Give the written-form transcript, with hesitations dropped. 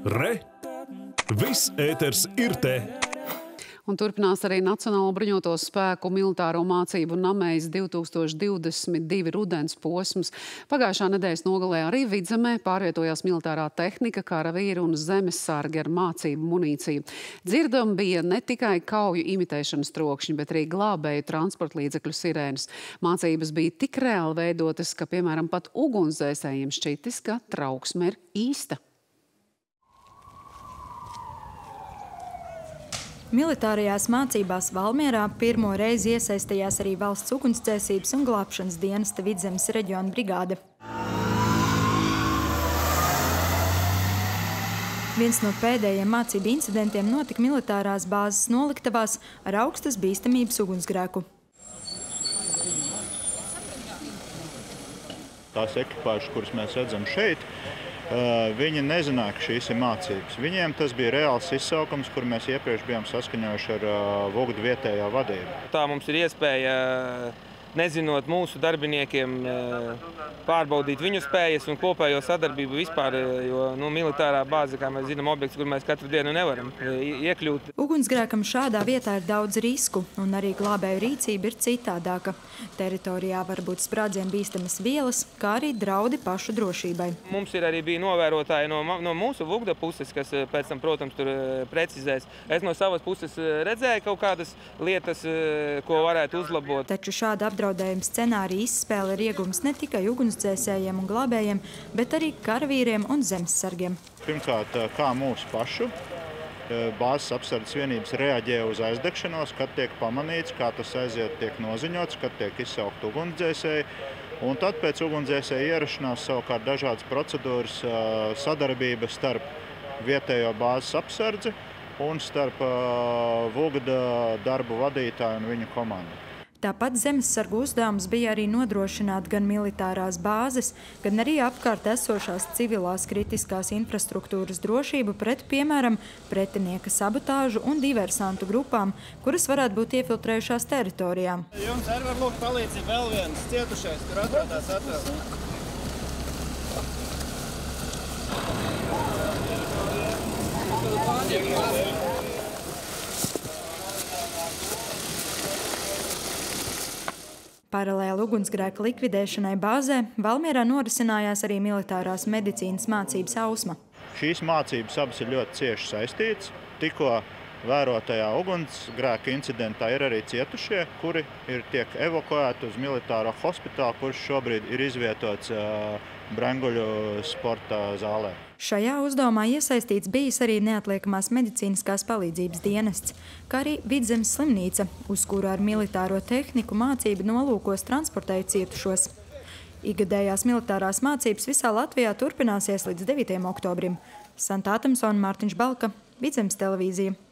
Re! Viss ēters ir te! Un turpinās arī Nacionālo bruņoto spēku militāro mācību namējas 2022 rudens posms. Pagājušā nedēļas nogalē arī Vidzemē pārvietojās militārā tehnika, karavīri un zemesargi ar mācību munīciju. Dzirdam bija ne tikai kauju imitēšanas trokšņi, bet arī glābēju transporta līdzekļu sirēnas. Mācības bija tik reāli veidotas, ka, piemēram, pat ugunsdzēsējiem šķitis, ka trauksme ir īsta. Militārajās mācībās Valmierā pirmo reizi iesaistījās arī valsts ugunsdzēsības un glābšanas dienesta Vidzemes reģiona brigāde. Viens no pēdējiem mācību incidentiem notika militārās bāzes noliktavās ar augstas bīstamības ugunsgrēku. Tās ekipāžas, kuras mēs redzam šeit, viņi nezināja, ka šīs ir mācības. Viņiem tas bija reāls izsaukums, kur mēs iepriekš bijām saskaņojuši ar Vogdu vietējā vadību. Tā mums ir iespēja, nezinot mūsu darbiniekiem, pārbaudīt viņu spējas un kopējo sadarbību vispār, jo militārā bāze, kā mēs zinām, objekts, kur mēs katru dienu nevaram iekļūt. Ugunsgrēkam šādā vietā ir daudz risku, un arī glābēju rīcība ir citādāka. Teritorijā var būt sprādzienu bīstamas vielas, kā arī draudi pašu drošībai. Mums ir arī bija novērotāji no mūsu Vogda puses, kas pēc tam, protams, tur precizēs. Es no savas puses redzēju kaut kādas lietas, ko varētu uzlabot. Taču šāda apdraudējuma scenārija izspēle ir iegums ne tikai ugunsdzēsējiem un glābējiem, bet arī karavīriem un zemesargiem. Pirmkārt, kā mūsu pašu bāzes apsardzes vienības reaģē uz aizdegšanos, kad tiek pamanīts, kā tas aiziet, tiek noziņots, kad tiek izsaukt ugunsdzēsēji. Un tad pēc ugunsdzēsēja ierašanās savukārt dažādas procedūras sadarbība starp vietējo bāzes apsardzi un starp Vogda darbu vadītāju un viņu komandu. Tāpat zemesargu uzdevums bija arī nodrošināt gan militārās bāzes, gan arī apkārt esošās civilās kritiskās infrastruktūras drošību pret, piemēram, pretinieka sabotāžu un diversantu grupām, kuras varētu būt iefiltrējušās teritorijā. Jums arī var lūgt palīdzību vēl viens cietušais, kur atrodās atvēl. Paralēli ugunsgrēka likvidēšanai bāzē Valmierā norisinājās arī militārās medicīnas mācības Ausma. Šīs mācības abas ir ļoti cieši saistītas. Tikko vērotajā ugunsgrēka incidentā ir arī cietušie, kuri tiek evakuēti uz militāro hospitālu, kurš šobrīd ir izvietots Brenguļu sporta zālē. Šajā uzdevumā iesaistīts bijis arī neatliekamās medicīniskās palīdzības dienests, kā arī Vidzemes slimnīca, uz kuru ar militāro tehniku mācību nolūkos transportēja cietušos. Ikgadējās militārās mācības visā Latvijā turpināsies līdz 9. oktobrim. Santa Atamsona, Mārtiņš Balka, Vidzemes televīzija.